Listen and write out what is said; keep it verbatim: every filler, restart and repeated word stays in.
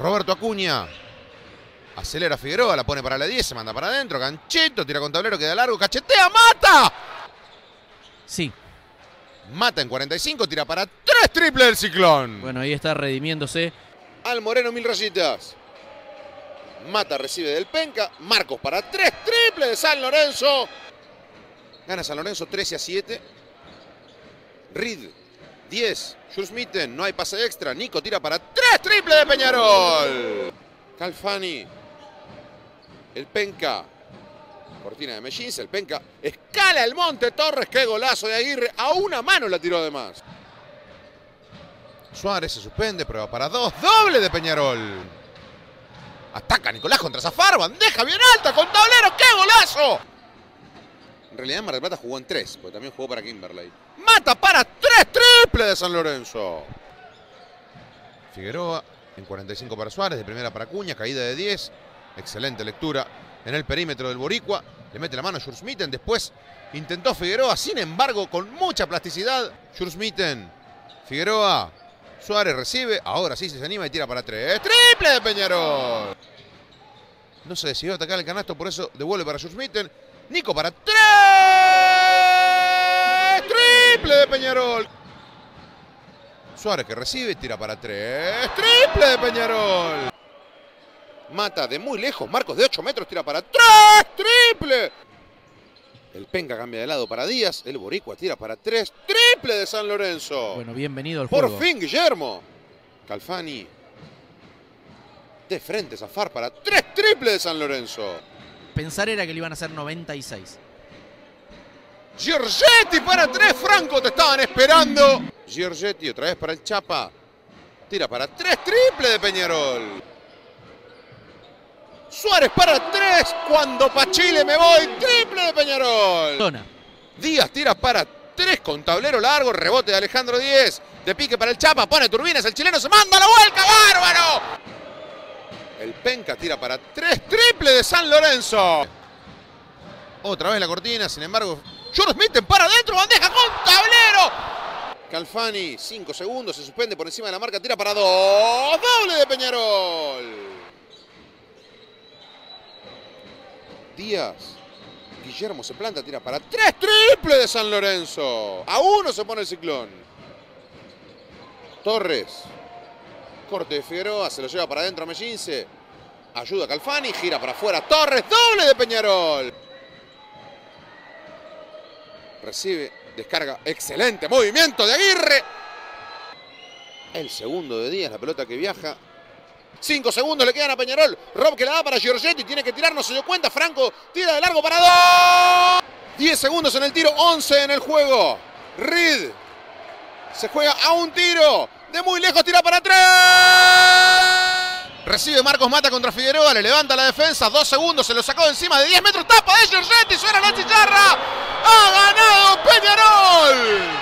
Roberto Acuña. Acelera Figueroa, la pone para la diez, se manda para adentro. Ganchito, tira con tablero, queda largo, cachetea, mata. Sí. Mata en cuarenta y cinco, tira para tres, triple del Ciclón. Bueno, ahí está redimiéndose. Al Moreno, mil rayitas. Mata, recibe del Penca. Marcos para tres, triple de San Lorenzo. Gana San Lorenzo trece a siete. Reed, diez. Jules Mitten, no hay pase extra. Nico tira para tres, triple de Peñarol. Calfani. El Penca. Cortina de Mellins, el Penca. Escala el Monte Torres, qué golazo de Aguirre. A una mano la tiró de más. Suárez se suspende, prueba para dos. Doble de Peñarol. Ataca Nicolás contra Zafar. Bandeja bien alta con tablero. ¡Qué golazo! En realidad en Mar del Plata jugó en tres, porque también jugó para Kimberley. Mata para tres, triple de San Lorenzo. Figueroa en cuarenta y cinco para Suárez, de primera para Acuña, caída de diez. Excelente lectura en el perímetro del Boricua. Le mete la mano a Jules Mitten. Después intentó Figueroa, sin embargo, con mucha plasticidad. Jules Mitten. Figueroa. Suárez recibe. Ahora sí se anima y tira para tres. ¡Triple de Peñarol! No se decidió atacar el canasto, por eso devuelve para Jules Mitten. Nico para tres. ¡Triple de Peñarol! Suárez que recibe, tira para tres. ¡Triple de Peñarol! Mata de muy lejos. Marcos de ocho metros, tira para tres. ¡Triple! El Penca cambia de lado para Díaz. El Boricua tira para tres. ¡Triple de San Lorenzo! Bueno, bienvenido al Por juego. fin, Guillermo. Calfani. De frente, Zafar para tres. Triple de San Lorenzo. Pensar era que le iban a hacer noventa y seis. Giorgetti para tres. Franco, te estaban esperando. Giorgetti otra vez para el Chapa. Tira para tres. Triple de Peñarol. Suárez para tres. Cuando pa' Chile me voy. Triple de Peñarol. Zona. Díaz tira para tres con tablero largo. Rebote de Alejandro Díez. De pique para el Chapa. Pone turbinas. El chileno se manda la vuelta. ¡Bárbaro! El Penca tira para tres. Triple de San Lorenzo. Otra vez la cortina. Sin embargo, Jules Mitten para adentro. Bandeja con tablero. Calfani. cinco segundos. Se suspende por encima de la marca. Tira para dos. Doble de Peñarol. Díaz. Guillermo se planta, tira para tres. Triple de San Lorenzo. A uno se pone el Ciclón. Torres. Corte de Figueroa. Se lo lleva para adentro a Mellince. Ayuda a Calfani. Gira para afuera. Torres. Doble de Peñarol. Recibe. Descarga. Excelente movimiento de Aguirre. El segundo de Díaz. La pelota que viaja. Cinco segundos le quedan a Peñarol. Rob que la da para Giorgetti. Tiene que tirar, no se dio cuenta. Franco tira de largo para dos. Diez segundos en el tiro. Once en el juego. Reed se juega a un tiro. De muy lejos tira para tres. Recibe Marcos Mata contra Figueroa. Le levanta la defensa. Dos segundos. Se lo sacó de encima de diez metros. Tapa de Giorgetti. Suena la chicharra. Ha ganado Peñarol.